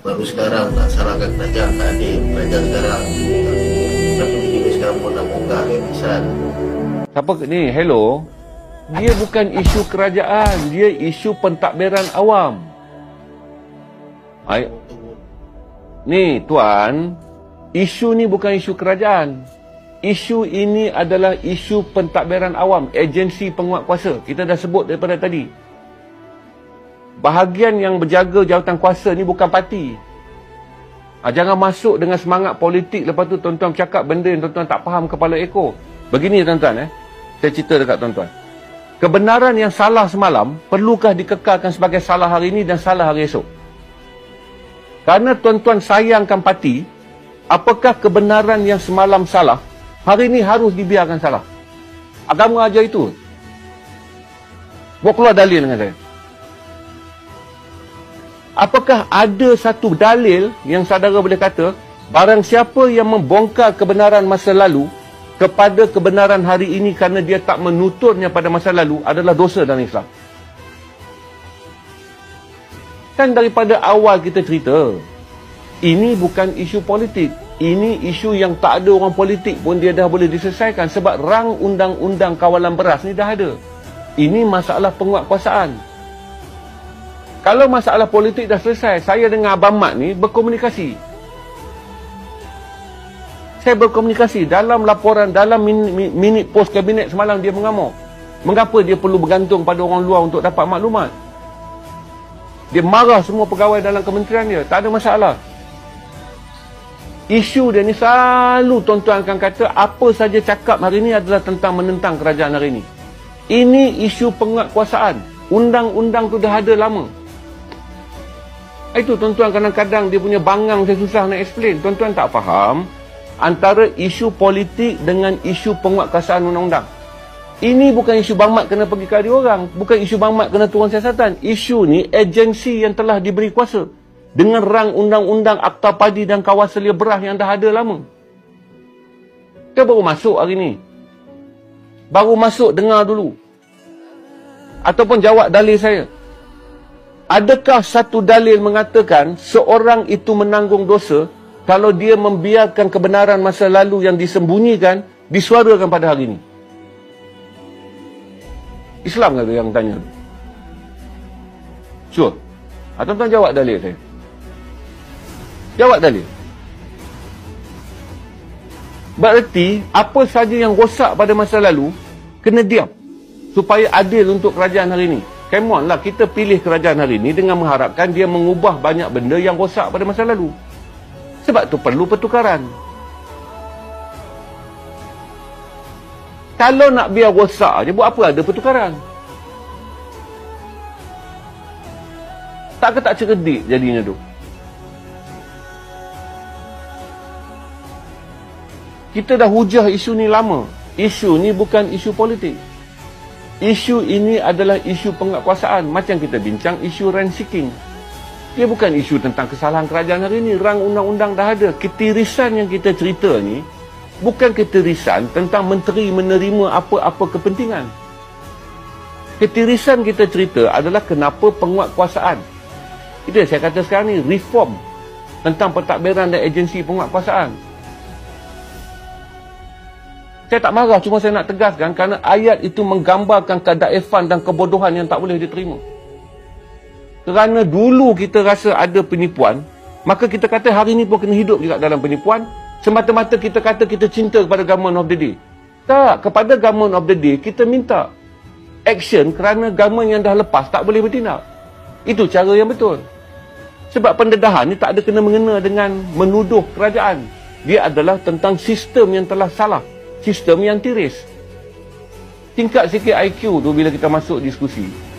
baru sekarang nak salahkan kerajaan tak adil. Kerajaan sekarang tapi ini sekarang pun nak buka kepisah. Siapa ni? Hello. Dia bukan isu kerajaan, dia isu pentadbiran awam. Ni tuan, isu ni bukan isu kerajaan. Isu ini adalah isu pentadbiran awam, agensi penguatkuasa. Kita dah sebut daripada tadi. Bahagian yang berjaga jawatan kuasa ni bukan parti. Jangan masuk dengan semangat politik, lepas tu tuan-tuan cakap benda yang tuan-tuan tak faham kepala ekor. Begini tuan-tuan, saya cerita dekat tuan-tuan. Kebenaran yang salah semalam, perlukah dikekalkan sebagai salah hari ini dan salah hari esok? Kerana tuan-tuan sayangkan parti, apakah kebenaran yang semalam salah, hari ini harus dibiarkan salah? Agama ajar itu. Buat keluar dalil dengan saya. Apakah ada satu dalil yang saudara boleh kata, barang siapa yang membongkar kebenaran masa lalu kepada kebenaran hari ini kerana dia tak menuturnya pada masa lalu adalah dosa dalam Islam? Kan daripada awal kita cerita, ini bukan isu politik. Ini isu yang tak ada orang politik pun dia dah boleh diselesaikan sebab rang undang-undang kawalan beras ni dah ada. Ini masalah penguatkuasaan. Kalau masalah politik dah selesai, saya dengan Abang Mat ni berkomunikasi. Saya berkomunikasi dalam laporan, dalam minit pos kabinet semalam dia mengamuk. Mengapa dia perlu bergantung pada orang luar untuk dapat maklumat? Dia marah semua pegawai dalam kementerian dia. Tak ada masalah. Isu dia ni selalu tuan-tuan akan kata apa saja cakap hari ni adalah tentang menentang kerajaan hari ni. Ini isu penguatkuasaan. Undang-undang tu dah ada lama. Itu tuan-tuan kadang-kadang dia punya bangang saya susah nak explain. Tuan-tuan tak faham antara isu politik dengan isu penguatkuasaan undang-undang. Ini bukan isu Bang Mat kena pergi kari orang. Bukan isu Bang Mat kena turun siasatan. Isu ni agensi yang telah diberi kuasa. Dengan rang undang-undang Akta Padi dan Kawasan Selia Berah yang dah ada lama. Kita baru masuk hari ni. Baru masuk dengar dulu. Ataupun jawab dalil saya. Adakah satu dalil mengatakan seorang itu menanggung dosa kalau dia membiarkan kebenaran masa lalu yang disembunyikan disuarakan pada hari ini? Islam ke yang tanya? Sure. Tuan-tuan jawab dalil saya. Jawab dalil. Berarti apa saja yang rosak pada masa lalu kena diam supaya adil untuk kerajaan hari ini. Come on lah, kita pilih kerajaan hari ini dengan mengharapkan dia mengubah banyak benda yang rosak pada masa lalu. Sebab tu perlu pertukaran. Kalau nak biar rosak je, buat apa ada pertukaran? Tak ke tak cerdik jadinya tu. Kita dah hujah isu ni lama. Isu ni bukan isu politik. Isu ini adalah isu penguatkuasaan. Macam kita bincang isu rent seeking. Dia bukan isu tentang kesalahan kerajaan hari ini. Rang undang-undang dah ada. Ketirisan yang kita cerita ni bukan ketirisan tentang menteri menerima apa-apa kepentingan. Ketirisan kita cerita adalah kenapa penguatkuasaan. Itu yang saya kata sekarang ni, reform tentang pentadbiran dan agensi penguatkuasaan. Saya tak marah, cuma saya nak tegaskan kerana ayat itu menggambarkan kedaifan dan kebodohan yang tak boleh diterima. Kerana dulu kita rasa ada penipuan, maka kita kata hari ini pun kena hidup juga dalam penipuan, semata-mata kita kata kita cinta kepada government of the day. Tak, kepada government of the day kita minta action kerana government yang dah lepas tak boleh bertindak. Itu cara yang betul. Sebab pendedahan ni tak ada kena-mengena dengan menuduh kerajaan. Dia adalah tentang sistem yang telah salah. Sistem yang tiris. Tingkat sikit IQ tu bila kita masuk diskusi.